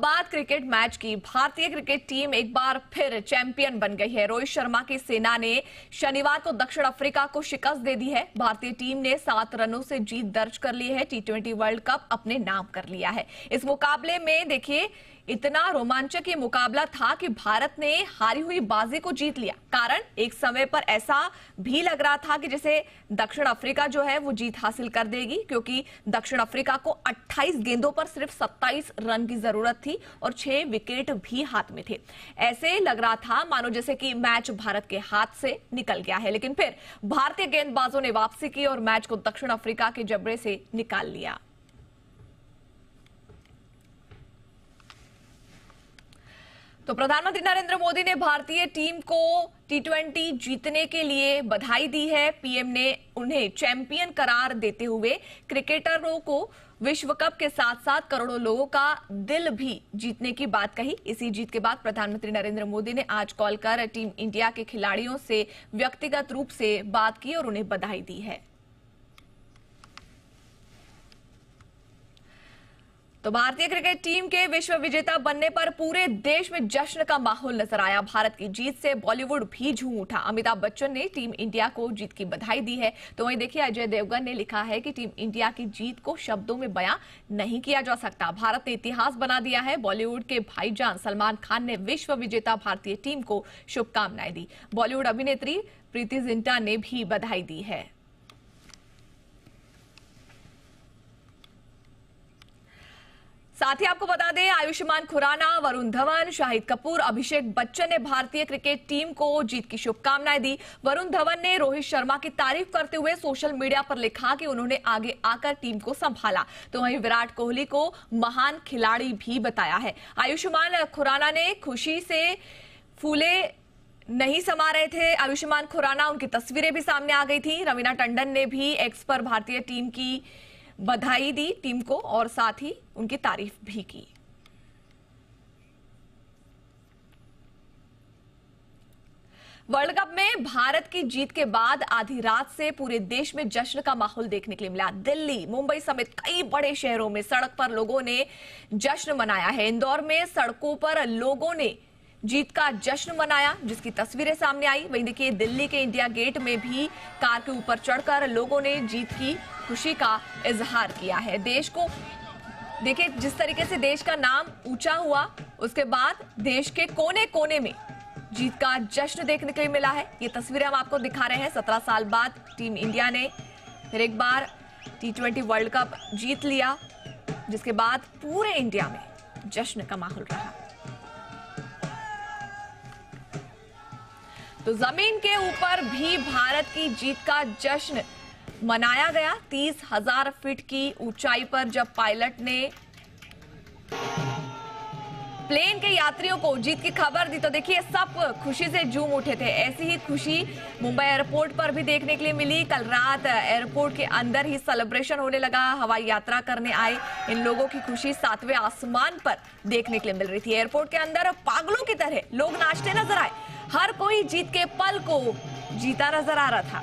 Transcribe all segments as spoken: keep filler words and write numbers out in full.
बात cricket match की। भारतीय क्रिकेट टीम एक बार फिर चैंपियन बन गई है। रोहित शर्मा की सेना ने शनिवार को दक्षिण अफ्रीका को शिकस्त दे दी है। भारतीय टीम ने सात रनों से जीत दर्ज कर ली है। टी ट्वेंटी वर्ल्ड कप अपने नाम कर लिया है। इस मुकाबले में देखिए इतना रोमांचक ये मुकाबला था कि भारत ने हारी हुई बाजी को जीत लिया। कारण एक समय पर ऐसा भी लग रहा था कि जैसे दक्षिण अफ्रीका जो है वो जीत हासिल कर देगी, क्योंकि दक्षिण अफ्रीका को अट्ठाईस गेंदों पर सिर्फ सत्ताईस रन की जरूरत थी और छह विकेट भी हाथ में थे। ऐसे लग रहा था मानो जैसे कि मैच भारत के हाथ से निकल गया है, लेकिन फिर भारतीय गेंदबाजों ने वापसी की और मैच को दक्षिण अफ्रीका के जबड़े से निकाल लिया। तो प्रधानमंत्री नरेंद्र मोदी ने भारतीय टीम को टी ट्वेंटी जीतने के लिए बधाई दी है। पीएम ने उन्हें चैंपियन करार देते हुए क्रिकेटरों को विश्व कप के साथ साथ करोड़ों लोगों का दिल भी जीतने की बात कही। इसी जीत के बाद प्रधानमंत्री नरेंद्र मोदी ने आज कॉल कर टीम इंडिया के खिलाड़ियों से व्यक्तिगत रूप से बात की और उन्हें बधाई दी है। तो भारतीय क्रिकेट टीम के विश्व विजेता बनने पर पूरे देश में जश्न का माहौल नजर आया। भारत की जीत से बॉलीवुड भी झूम उठा। अमिताभ बच्चन ने टीम इंडिया को जीत की बधाई दी है। तो वहीं देखिए अजय देवगन ने लिखा है कि टीम इंडिया की जीत को शब्दों में बयां नहीं किया जा सकता। भारत ने इतिहास बना दिया है। बॉलीवुड के भाईजान सलमान खान ने विश्व विजेता भारतीय टीम को शुभकामनाएं दी। बॉलीवुड अभिनेत्री प्रीति जिंटा ने भी बधाई दी है। साथ ही आपको बता दें, आयुष्मान खुराना, वरुण धवन, शाहिद कपूर, अभिषेक बच्चन ने भारतीय क्रिकेट टीम को जीत की शुभकामनाएं दी। वरुण धवन ने रोहित शर्मा की तारीफ करते हुए सोशल मीडिया पर लिखा कि उन्होंने आगे आकर टीम को संभाला। तो वहीं विराट कोहली को महान खिलाड़ी भी बताया है। आयुष्मान खुराना ने खुशी से फूले नहीं समा रहे थे। आयुष्मान खुराना, उनकी तस्वीरें भी सामने आ गई थी। रवीना टंडन ने भी एक्स पर भारतीय टीम की बधाई दी टीम को और साथ ही उनकी तारीफ भी की। वर्ल्ड कप में भारत की जीत के बाद आधी रात से पूरे देश में जश्न का माहौल देखने के लिए मिला। दिल्ली, मुंबई समेत कई बड़े शहरों में सड़क पर लोगों ने जश्न मनाया है। इंदौर में सड़कों पर लोगों ने जीत का जश्न मनाया, जिसकी तस्वीरें सामने आई। वहीं देखिए दिल्ली के इंडिया गेट में भी कार के ऊपर चढ़कर लोगों ने जीत की खुशी का इजहार किया है। देश को देखिए जिस तरीके से देश का नाम ऊंचा हुआ, उसके बाद देश के कोने कोने में जीत का जश्न देखने के लिए मिला है। ये तस्वीरें हम आपको दिखा रहे हैं। सत्रह साल बाद टीम इंडिया ने फिर एक बार टी ट्वेंटी वर्ल्ड कप जीत लिया, जिसके बाद पूरे इंडिया में जश्न का माहौल रहा। तो जमीन के ऊपर भी भारत की जीत का जश्न मनाया गया। तीस हजार फीट की ऊंचाई पर जब पायलट ने प्लेन के यात्रियों को जीत की खबर दी तो देखिए सब खुशी से झूम उठे थे। ऐसी ही खुशी मुंबई एयरपोर्ट पर भी देखने के लिए मिली। कल रात एयरपोर्ट के अंदर ही सेलिब्रेशन होने लगा। हवाई यात्रा करने आए इन लोगों की खुशी सातवें आसमान पर देखने के लिए मिल रही थी। एयरपोर्ट के अंदर पागलों की तरह लोग नाचते नजर आए। हर कोई जीत के पल को जीता नजर आ रहा था।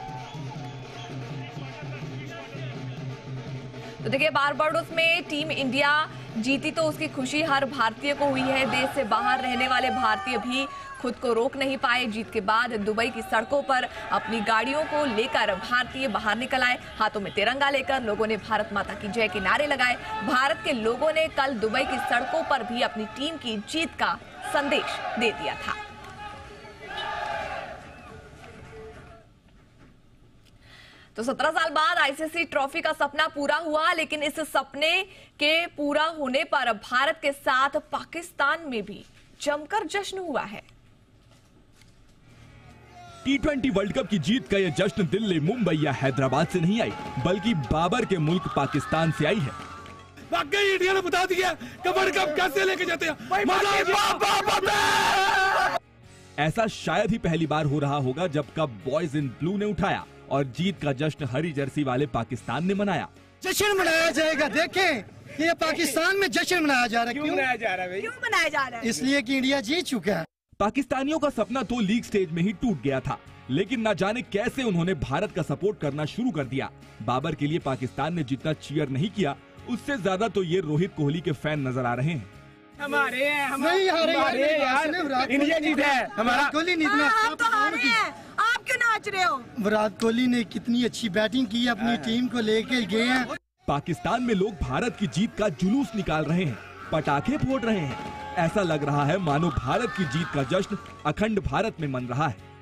तो देखिए बारबाडोस में टीम इंडिया जीती तो उसकी खुशी हर भारतीय को हुई है। देश से बाहर रहने वाले भारतीय भी खुद को रोक नहीं पाए। जीत के बाद दुबई की सड़कों पर अपनी गाड़ियों को लेकर भारतीय बाहर निकल आए। हाथों में तिरंगा लेकर लोगों ने भारत माता की जय के नारे लगाए। भारत के लोगों ने कल दुबई की सड़कों पर भी अपनी टीम की जीत का संदेश दे दिया था। तो सत्रह साल बाद आईसीसी ट्रॉफी का सपना पूरा हुआ, लेकिन इस सपने के पूरा होने पर भारत के साथ पाकिस्तान में भी जमकर जश्न हुआ है। टी ट्वेंटी वर्ल्ड कप की जीत का यह जश्न दिल्ली, मुंबई या हैदराबाद से नहीं आई, बल्कि बाबर के मुल्क पाकिस्तान से आई है। वाकई इंडिया ने बता दिया कि वर्ल्ड कप कैसे लेके जाते हैं। ऐसा शायद ही पहली बार हो रहा होगा जब कप बॉयज इन ब्लू ने उठाया और जीत का जश्न हरी जर्सी वाले पाकिस्तान ने मनाया। जश्न मनाया जाएगा। देखें कि ये पाकिस्तान में जश्न मनाया जा रहा है। क्यों मनाया जा रहा है भाई? क्यों मनाया जा रहा है? इसलिए कि इंडिया जीत चुका है। पाकिस्तानियों का सपना तो लीग स्टेज में ही टूट गया था, लेकिन न जाने कैसे उन्होंने भारत का सपोर्ट करना शुरू कर दिया। बाबर के लिए पाकिस्तान ने जितना चीयर नहीं किया, उससे ज्यादा तो ये रोहित कोहली के फैन नजर आ रहे हैं। हमारे हैं हम नहीं हारे हमारे यार विराट इंडिया जीत है हमारा। कोहली ने इतना आप तो हारे हैं, आप क्यों नाच रहे हो? विराट कोहली ने कितनी अच्छी बैटिंग की, अपनी टीम को लेके गए हैं। पाकिस्तान में लोग भारत की जीत का जुलूस निकाल रहे हैं, पटाखे फोड़ रहे हैं। ऐसा लग रहा है मानो भारत की जीत का जश्न अखंड भारत में मन रहा है।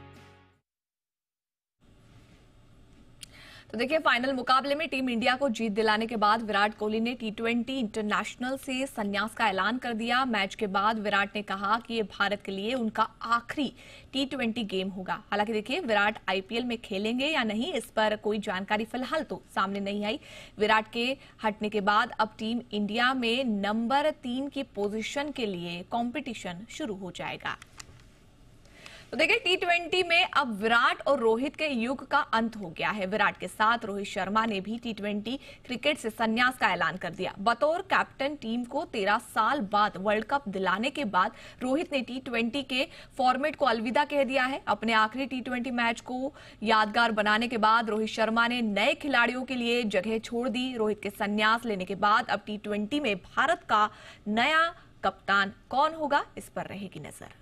तो देखिए, फाइनल मुकाबले में टीम इंडिया को जीत दिलाने के बाद विराट कोहली ने टी ट्वेंटी इंटरनेशनल से संन्यास का ऐलान कर दिया। मैच के बाद विराट ने कहा कि ये भारत के लिए उनका आखिरी टी ट्वेंटी गेम होगा। हालांकि देखिए, विराट आईपीएल में खेलेंगे या नहीं, इस पर कोई जानकारी फिलहाल तो सामने नहीं आई। विराट के हटने के बाद अब टीम इंडिया में नंबर तीन की पोजीशन के लिए कंपटीशन शुरू हो जाएगा। तो देखिए, टी ट्वेंटी में अब विराट और रोहित के युग का अंत हो गया है। विराट के साथ रोहित शर्मा ने भी टी ट्वेंटी क्रिकेट से संन्यास का ऐलान कर दिया। बतौर कैप्टन टीम को तेरह साल बाद वर्ल्ड कप दिलाने के बाद रोहित ने टी ट्वेंटी के फॉर्मेट को अलविदा कह दिया है। अपने आखिरी टी ट्वेंटी मैच को यादगार बनाने के बाद रोहित शर्मा ने नए खिलाड़ियों के लिए जगह छोड़ दी। रोहित के संन्यास लेने के बाद अब टी ट्वेंटी में भारत का नया कप्तान कौन होगा, इस पर रहेगी नजर।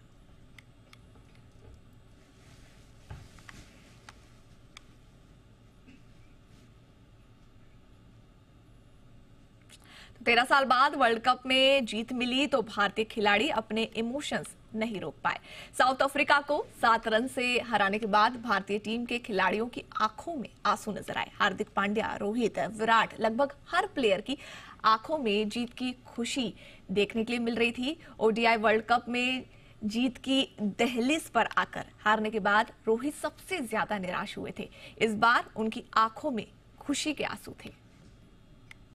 तेरह साल बाद वर्ल्ड कप में जीत मिली तो भारतीय खिलाड़ी अपने इमोशंस नहीं रोक पाए। साउथ अफ्रीका को सात रन से हराने के बाद भारतीय टीम के खिलाड़ियों की आंखों में आंसू नजर आए। हार्दिक पांड्या, रोहित, विराट, लगभग हर प्लेयर की आंखों में जीत की खुशी देखने के लिए मिल रही थी। ओडीआई वर्ल्ड कप में जीत की दहलीज पर आकर हारने के बाद रोहित सबसे ज्यादा निराश हुए थे। इस बार उनकी आंखों में खुशी के आंसू थे।